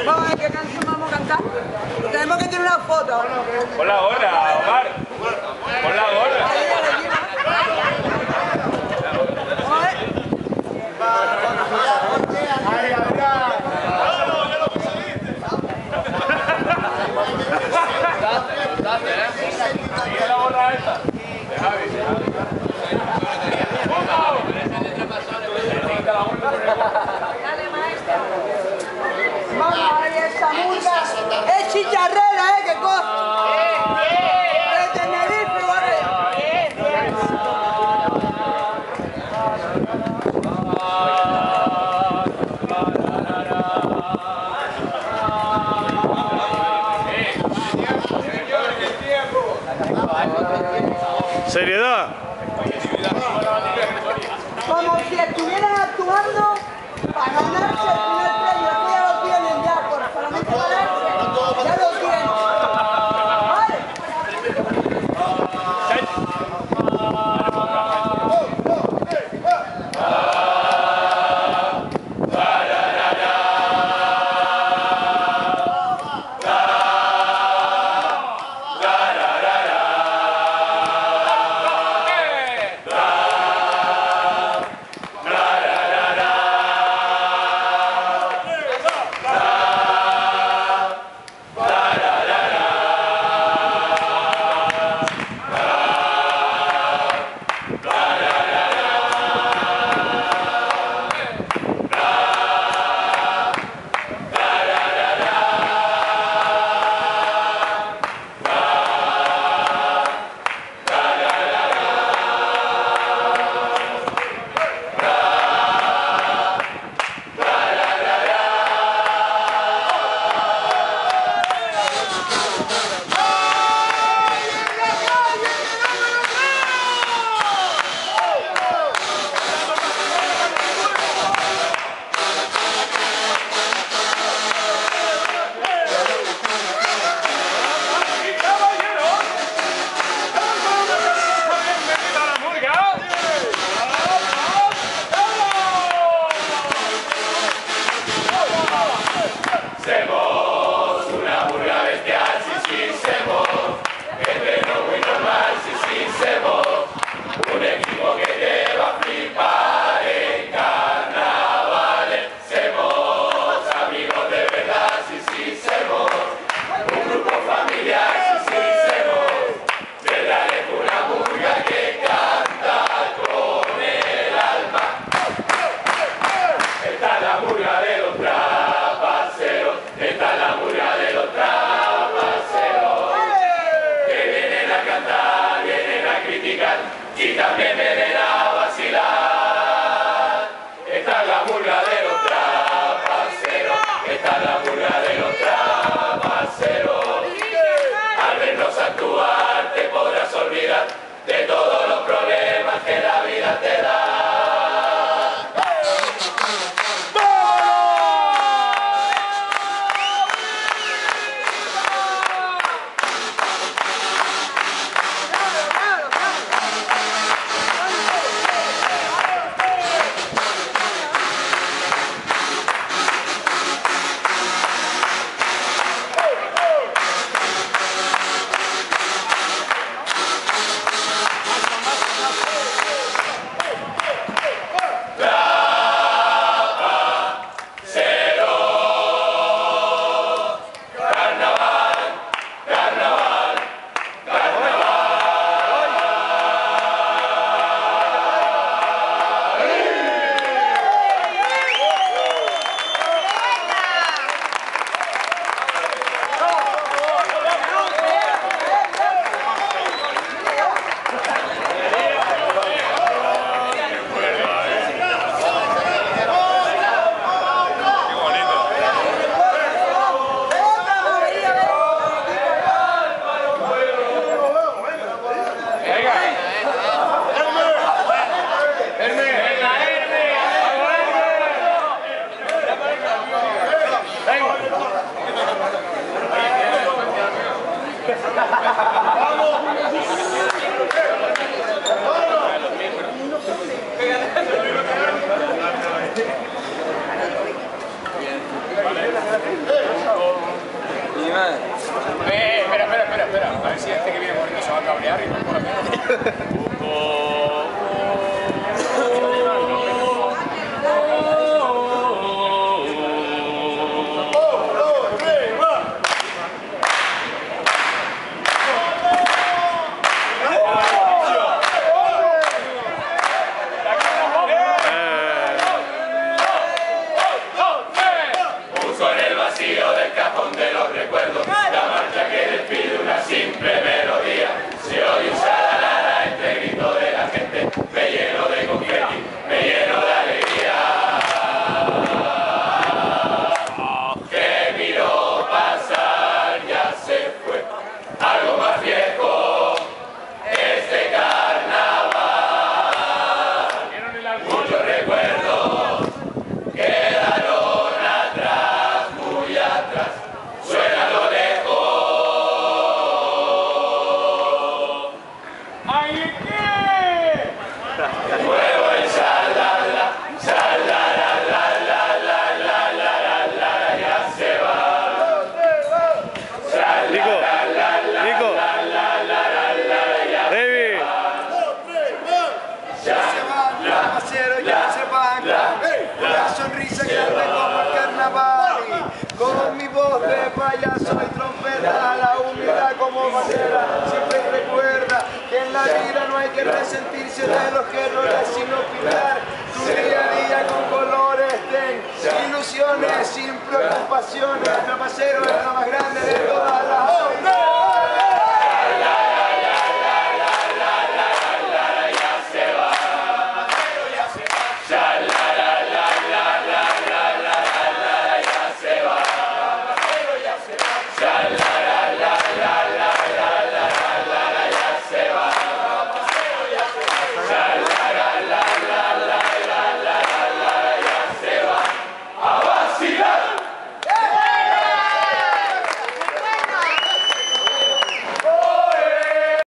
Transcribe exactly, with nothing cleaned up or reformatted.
Vamos a ver qué canción vamos a cantar. Tenemos que tener una foto. Pon la gorra, Omar. Pon la gorra. Sigue la gorra esta. De Javi, de Javi. Dale, maestro. Vamos a ver esta música. Es chicharrera, ¿eh? ¿Qué cosa? De Tenerife, ¿vale? Seriedad. Como si estuvieran actuando para ganarse el primer premio, que ya lo tienen ya, por solamente ganarse, ya lo tienen. ¿Vale? Y también vienen a vacilar. Está la murga de los trapaceros, está la murga de los trapaceros. Al vernos actuar te podrás olvidar de todos los problemas que la vida te da. Con mi voz de payaso y trompeta, la humildad como bandera, siempre recuerda que en la vida no hay que resentirse de los errores, sino pintar tu día a día con colores, ten ilusiones sin preocupaciones. Trapacero es la más grande de todas las obras.